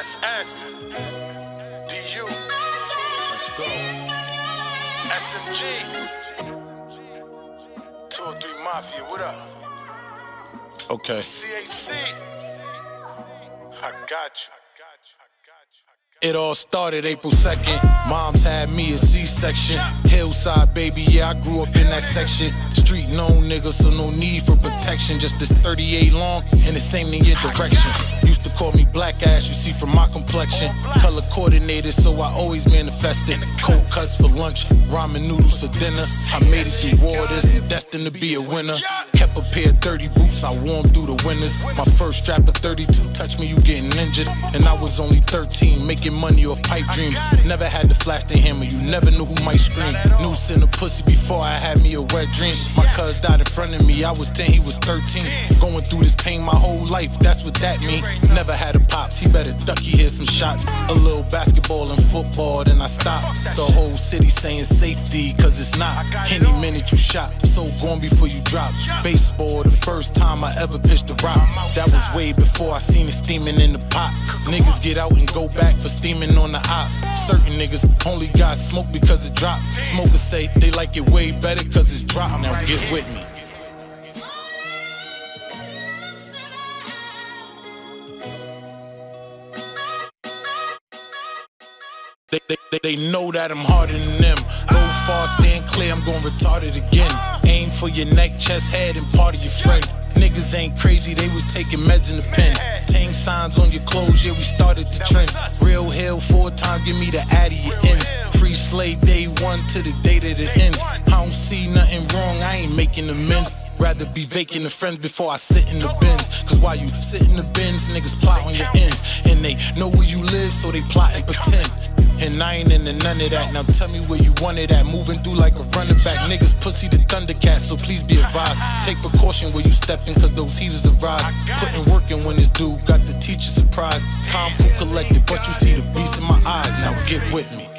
SS, DU, let's go. SMG, 203 Mafia, what up? Okay. CHC, I got you. It all started April 2nd. Moms had me a C-section. Hillside, baby, yeah, I grew up in that section. Street known nigga, so no need for protection. Just this 38 long and the same in your direction. Used to call me black ass, you see from my complexion. Color coordinated, so I always manifested. Cold cuts for lunch, ramen noodles for dinner. I made it through waters, destined to be a winner. Kept a pair of dirty boots, I wore them through the winters. My first strap of 32, touch me, you getting injured. And I was only 13, making money off pipe dreams. Never had to flash the hammer, you never knew who might scream. Noose in the pussy before I had me a wet dream. My cuz died in front of me, I was 10, he was 13. Going through this pain my whole life, that's what that mean. Never had a pops, he better duck, he hit some shots. A little basketball and football, then I stopped. The whole city saying safety, cause it's not. Any minute you shot, so gone before you drop. Baseball, the first time I ever pitched a rock. That was way before I seen it steaming in the pot. Niggas get out and go back for steaming on the ops. Certain niggas only got smoke because it dropped. Smokers say they like it way better cause it's dropped. Now get with me. They know that I'm harder than them. Go far, stand clear, I'm gon' retard it again. Aim for your neck, chest, head, and part of your friend. Niggas ain't crazy, they was taking meds in the pen. Tang signs on your clothes, yeah, we started the trend. Real hell, 4 times, give me the addy, it ends. Free slave day 1 to the day that it ends. I don't see nothing wrong, I ain't making amends. Rather be vacant of friends before I sit in the bins. Cause while you sit in the bins, niggas plot on your ends. And they know where you live, so they plot and pretend. And I ain't into none of that. Now tell me where you want it at. Moving through like a running back. Niggas pussy the Thundercats, so please be advised. Take precaution where you stepping, cause those heaters arrive. Putting work in when it's due, got the teacher surprised. Calm, cool, collected, but you see the beast in my eyes. Now get with me.